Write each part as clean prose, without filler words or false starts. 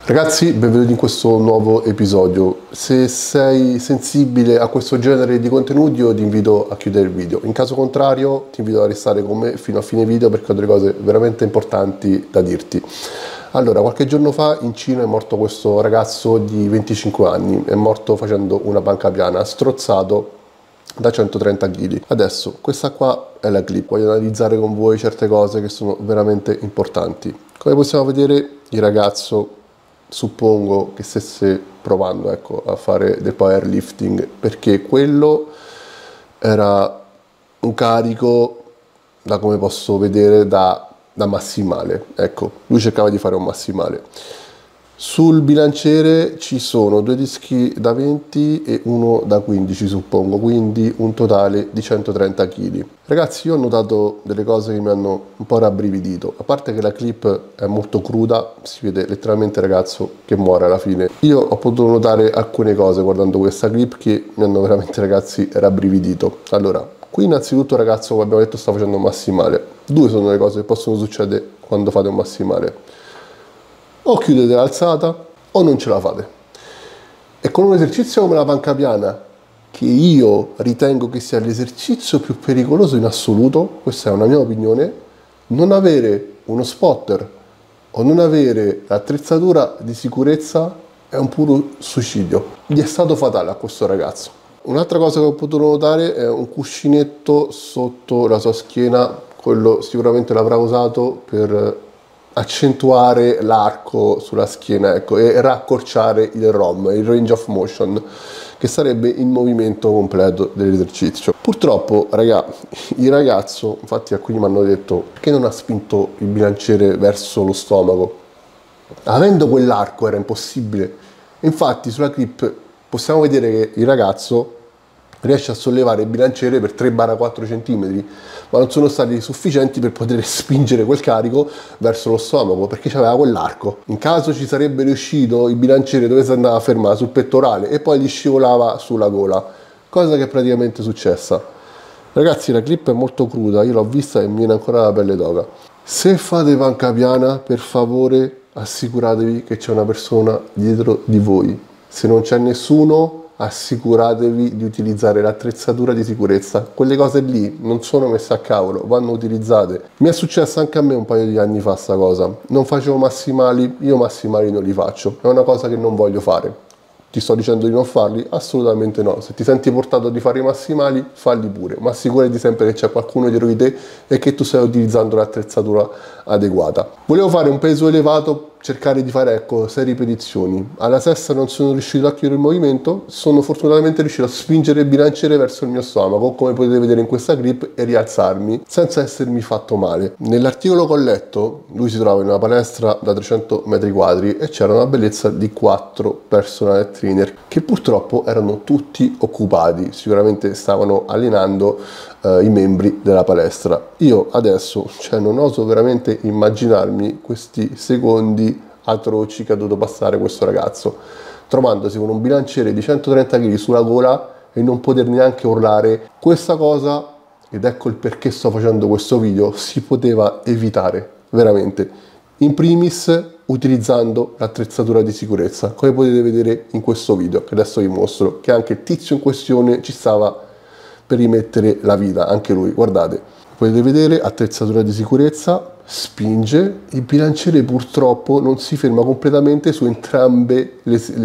Ragazzi, benvenuti in questo nuovo episodio. Se sei sensibile a questo genere di contenuti io ti invito a chiudere il video. In caso contrario ti invito a restare con me fino a fine video perché ho delle cose veramente importanti da dirti. Allora, qualche giorno fa in Cina è morto questo ragazzo di 25 anni. È morto facendo una panca piana, strozzato da 130 kg. Adesso, questa qua è la clip. Voglio analizzare con voi certe cose che sono veramente importanti. Come possiamo vedere, il ragazzo suppongo che stesse provando, ecco, a fare del powerlifting, perché quello era un carico, da come posso vedere, da massimale. Ecco, lui cercava di fare un massimale. Sul bilanciere ci sono due dischi da 20 e uno da 15 suppongo, quindi un totale di 130 kg. Ragazzi, io ho notato delle cose che mi hanno un po' rabbrividito, a parte che la clip è molto cruda, si vede letteralmente il ragazzo che muore alla fine. Io ho potuto notare alcune cose guardando questa clip che mi hanno veramente, ragazzi, rabbrividito. Allora, qui innanzitutto il ragazzo, come abbiamo detto, sta facendo un massimale. Due sono le cose che possono succedere quando fate un massimale: o chiudete l'alzata o non ce la fate. E con un esercizio come la panca piana, che io ritengo che sia l'esercizio più pericoloso in assoluto, questa è una mia opinione, non avere uno spotter o non avere l'attrezzatura di sicurezza è un puro suicidio. Gli è stato fatale a questo ragazzo. Un'altra cosa che ho potuto notare è un cuscinetto sotto la sua schiena. Quello sicuramente l'avrà usato per accentuare l'arco sulla schiena, ecco, e raccorciare il ROM, il range of motion, che sarebbe il movimento completo dell'esercizio. Purtroppo, raga, il ragazzo, infatti alcuni mi hanno detto: perché non ha spinto il bilanciere verso lo stomaco? Avendo quell'arco era impossibile. Infatti sulla clip possiamo vedere che il ragazzo riesce a sollevare il bilanciere per 3-4 cm, ma non sono stati sufficienti per poter spingere quel carico verso lo stomaco, perché c'aveva quell'arco. In caso ci sarebbe riuscito, il bilanciere dove si andava a fermare? Sul pettorale, e poi gli scivolava sulla gola, cosa che è praticamente successa. Ragazzi, la clip è molto cruda, io l'ho vista e mi viene ancora la pelle d'oca. Se fate panca piana, per favore assicuratevi che c'è una persona dietro di voi. Se non c'è nessuno, assicuratevi di utilizzare l'attrezzatura di sicurezza. Quelle cose lì non sono messe a cavolo, vanno utilizzate. Mi è successo anche a me un paio di anni fa sta cosa. Non facevo massimali, io massimali non li faccio, è una cosa che non voglio fare. Ti sto dicendo di non farli? Assolutamente no. Se ti senti portato di fare i massimali, falli pure, ma assicurati sempre che c'è qualcuno dietro di te e che tu stai utilizzando l'attrezzatura adeguata. Volevo fare un peso elevato, cercare di fare, ecco, 6 ripetizioni. Alla sesta non sono riuscito a chiudere il movimento, sono fortunatamente riuscito a spingere il bilanciere verso il mio stomaco, come potete vedere in questa clip, e rialzarmi senza essermi fatto male. Nell'articolo che ho letto, lui si trova in una palestra da 300 metri quadri e c'era una bellezza di 4 personal trainer che purtroppo erano tutti occupati, sicuramente stavano allenando i membri della palestra. Io adesso, non oso veramente immaginarmi questi secondi atroci che ha dovuto passare questo ragazzo, trovandosi con un bilanciere di 130 kg sulla gola e non poter neanche urlare. Questa cosa, ed ecco il perché sto facendo questo video, si poteva evitare veramente, in primis utilizzando l'attrezzatura di sicurezza, come potete vedere in questo video che adesso vi mostro, che anche il tizio in questione ci stava per rimettere la vita, anche lui. Guardate, potete vedere, attrezzatura di sicurezza, spinge, il bilanciere purtroppo non si ferma completamente su entrambe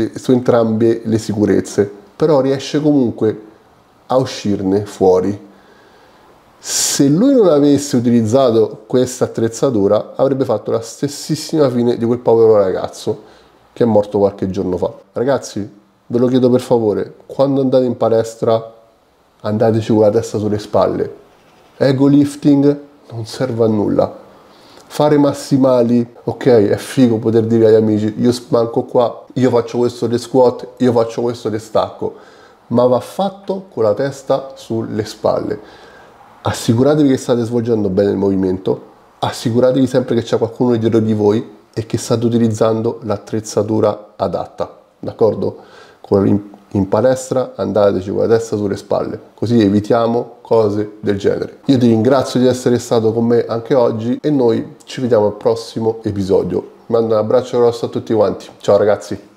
le sicurezze, però riesce comunque a uscirne fuori. Se lui non avesse utilizzato questa attrezzatura avrebbe fatto la stessissima fine di quel povero ragazzo che è morto qualche giorno fa. Ragazzi, ve lo chiedo per favore, quando andate in palestra andateci con la testa sulle spalle. Ego lifting non serve a nulla. Fare massimali, ok, è figo poter dire agli amici: io spanco qua, io faccio questo de squat, io faccio questo de stacco, ma va fatto con la testa sulle spalle. Assicuratevi che state svolgendo bene il movimento, assicuratevi sempre che c'è qualcuno dietro di voi e che state utilizzando l'attrezzatura adatta, d'accordo? In palestra andateci con la testa sulle spalle, così evitiamo cose del genere. Io ti ringrazio di essere stato con me anche oggi e noi ci vediamo al prossimo episodio. mando un abbraccio grosso a tutti quanti. Ciao ragazzi.